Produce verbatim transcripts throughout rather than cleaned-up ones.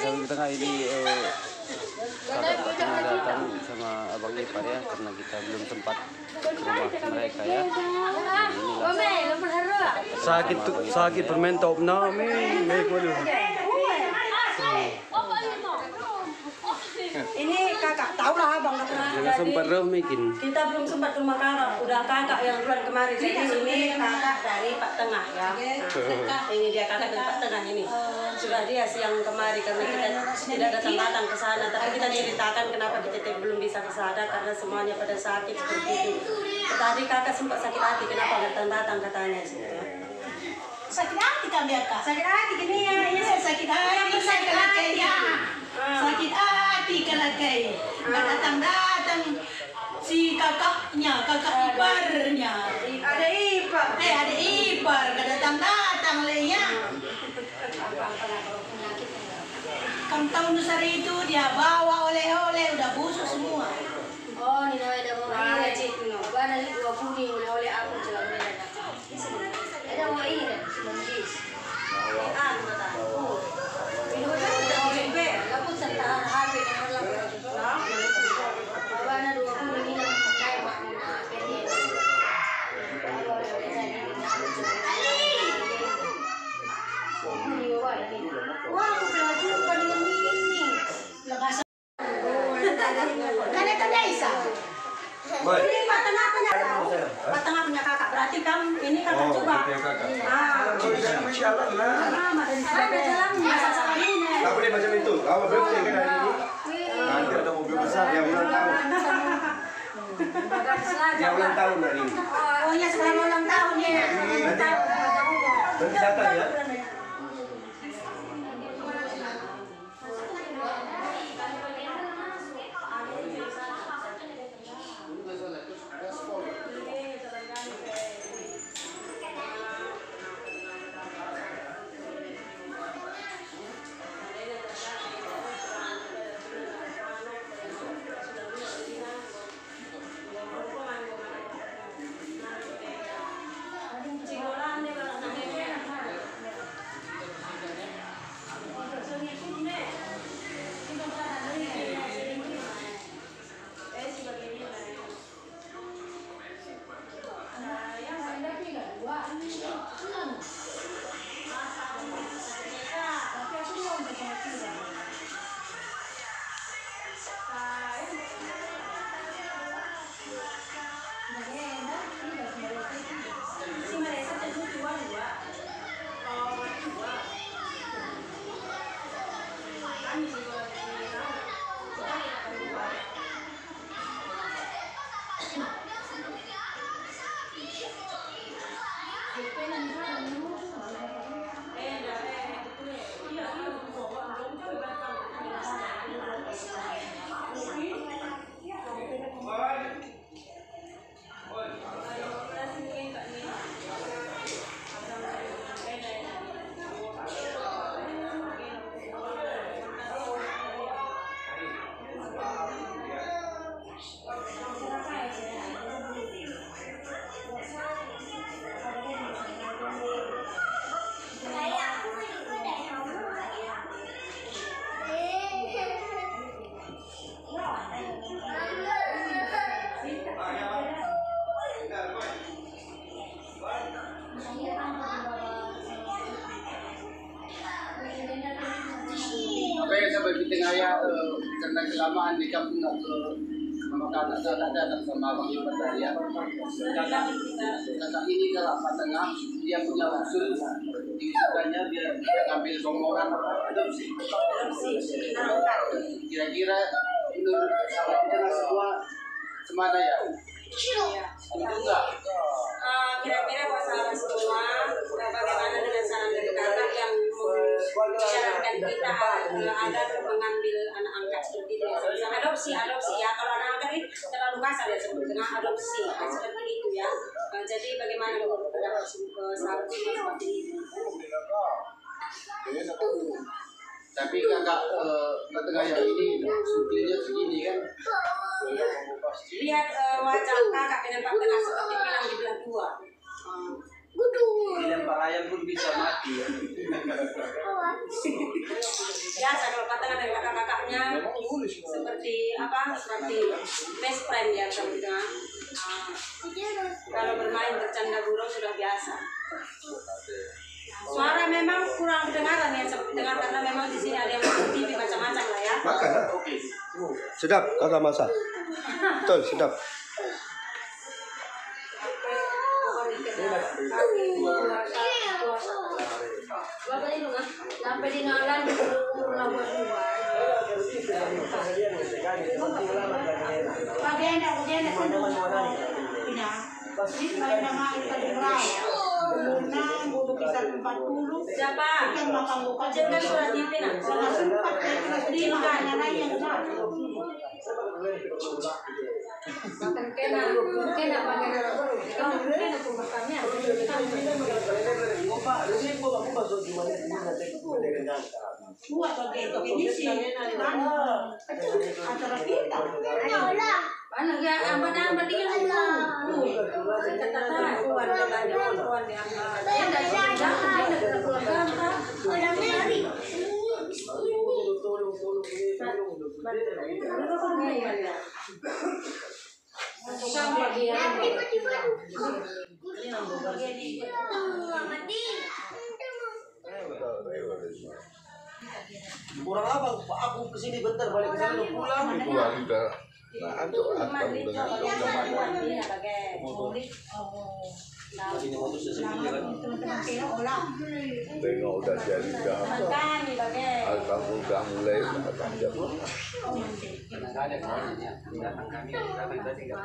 sahabat kita kali ini uh, kakak Fatima datang sama abang ipar ya, karena kita belum sempat ke rumah mereka ya. Inilah sakit tuh, sakit permen top nami, baik waduh. Ini kakak, tahu lah abang nggak pernah Jangan sempat roh bikin. Kita belum sempat ke rumah kakak, udah kakak yang duluan kemarin. Jadi ini kakak dari Pak Tengah ya. Nah, ini dia kakak dari Pak Tengah ini. Sudah dia siang kemarin karena kita tidak datang-datang ke sana. Tapi kita ceritakan kenapa kita belum bisa ke sana karena semuanya pada sakit seperti itu. Tadi kakak sempat sakit hati, kenapa nggak datang-datang katanya sih. Sakit hati kan biar kak? Sakit hati gini ya, Iya sakit hati, sakit hati ya. Sakit hati kalakai. Nggak datang-datang si kakaknya, kakak iparnya. Ada ipar. Eh ada ipar, nggak datang-datang le ya. Kan tahun besar itu dia bawa oleh-oleh udah busuk semua. Oh, ni nawa ada mau ini cik no. Bana li dua kuning oleh-oleh aku jalan jalan. Ada mau ini kan, manggis. Ah, betul. Oh. Ini udah oleh be. Aku sentar hari dengan lalu. Bana dua kuning ini pakai mak na pedi. Oleh-oleh saya ini aku jalan. Kuning wah ini. Wah, aku pernah jumpa dengan ini. Lepas. Kan itu dia isa. Ini Pak Tengah punya Pak Tengah punya kakak. Berarti kamu ini kakak juga. Ah, Masyaallah. ada jalan biasa sama ini. Tak boleh macam itu. Awak birthday kan hari ini? Nanti ada mobil besar yang ulang tahun. Yang ulang tahun hari ini. Oh ya, selamat ulang tahun ya. Nanti nanti datang ya. Bagi tengah ya karena kelamaan di kampung atau maka anak saya datang sama abang ipar tadi ya. Kakak kakak ini kalau Pak Tengah dia punya usul tingginya dia dia ambil rombongan adopsi. Kira-kira menurut sahabat kita semua semana ya? Setuju enggak? Kira-kira buat sahabat semua, bagaimana dengan saran dari kakak yang menyarankan kita agar mengambil anak angkat seperti itu, misalnya adopsi, adopsi ya. Kalau anak angkat ini terlalu kasar ya sebut dengan adopsi, seperti itu ya. Jadi bagaimana menurut sahabat semua seperti itu? Tapi kakak Pak Tengah yang ini suklinya segini kan? Lihat wajah kakak dengan Pak Tengah seperti bilang di belah dua. Dilempar ayam pun bisa mati ya. Biasa kalau Pak pasangan dengan kakak-kakaknya seperti apa? Seperti best friend ya teman-teman. Nah, kalau bermain bercanda burung sudah biasa. Suara memang kurang kedengaran ya, seperti dengar karena memang di sini ada yang T V macam-macam lah ya. Makan. Sedap kakak masak. Betul, sedap. Sampai di ngalan umur Siapa? Jangan surat pimpin makan kena, kena pakai kamu kena rumah kami buat bagian ini sih antara kita mana ya aman-aman dia dulu kata-kata keluar dari keluar di ambil dia dari jangan dia keluar gambar orang mari sama dia Kurang apa? Aku kesini bentar balik ke sana udah pulang. Pulang udah. Nah, antuk kamu dengan Ini motor sesini kan. tengok udah jadi dah. Kamu udah mulai datang jam. Ada kawannya datang kami datang tadi nggak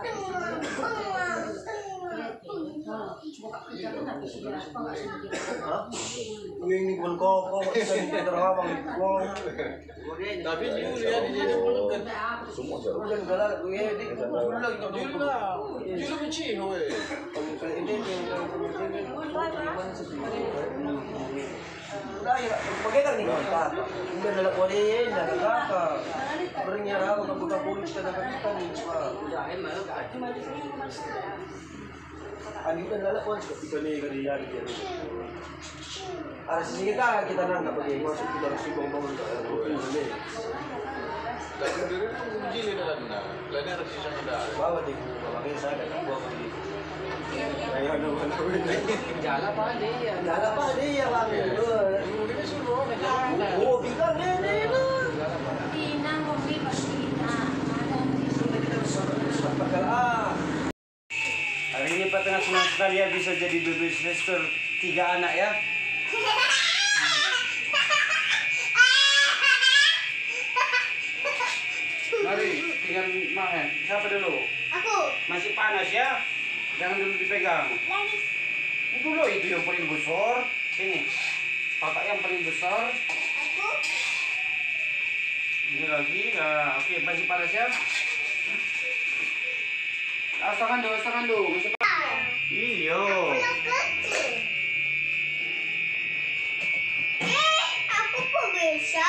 Ini pun kok saya terawang. Tapi dulu ya di sini belum kan. Semua jalan. Bulan galak gue di Dulu lagi dulu lah. Dulu kecil hoy. ini yang Udah ya, pakai kan nih kita. Udah dalam kualitas, dalam apa? Bernyara apa buka kulit kita kita nih pak. Ani kan dalam kualitas kita nih kan dia dia. Ada sisi kita kita nangkap bagi masuk kita harus ngomong ini. Tapi dulu kan begini dalam nah. Lainnya harus bisa ada. Bawa di makanya saya ada buat begini. Ayo dong, jalan apa dia jalan apa dia bang? Ini suruh ada. Oh, bilang ini itu. Tina mobil Tina hari ini Pak tengah senang sekali ya bisa jadi baby sister tiga anak ya. Mari tinggal makan. Siapa dulu? aku Masih panas ya. Jangan dulu dipegang. Itu loh itu yang paling besar. Sini. Kakak yang paling besar. aku Ini lagi. Nah, oke masih panas ya. Awas tangan dulu, awas tangan dulu. Masih panas. Iyo. yang kecil eh aku kok bisa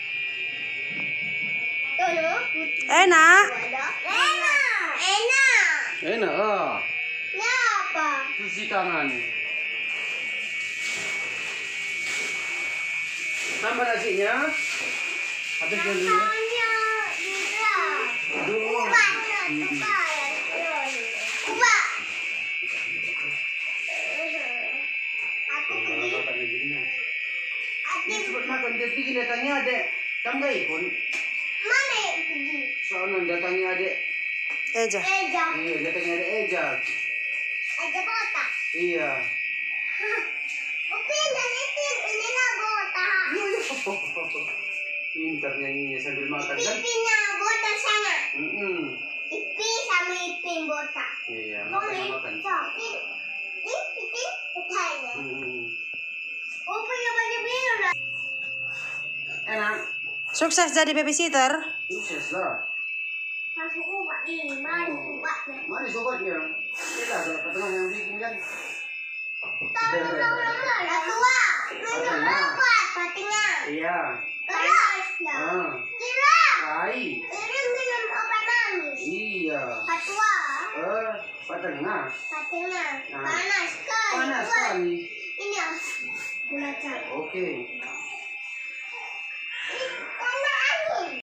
tolong Enak. enak enak Enak lah. ini apa Cuci tangan. Tambah nasinya. Habis dulu. hanya juga Aduh. ubah ubah ubah aku pergi Ini cepat makan. Dia pergi datangnya adek. Kamu gak ikut? mana yang pergi Soalnya datangnya adek. Eja. Eja Iya, datangnya adek Eja. Eja botak Iya. Upin dan Ipin inilah botak Pintar nyanyinya sambil makan kan? Ipinnya botak sana Mm-mm. Ipin sama Ipin botak Iya, makan boleh makan. Ipin Ipin Ipin betanya Mm-mm. Upinnya banyak biru lah Enak. Sukses jadi babysitter. Sukses lah. Masuk ubah ini mana ubahnya Mana sobatnya? Tidak, ada ketengah yang bikin kan? Tolong tolong tolong tua minum obat patinya Iya. terus Ah. gila Kai. ini minum obat manis Iya. patua Eh, patengah. patinya Nah. panas sekali Panas Wah, sekali. ini belajar Oke.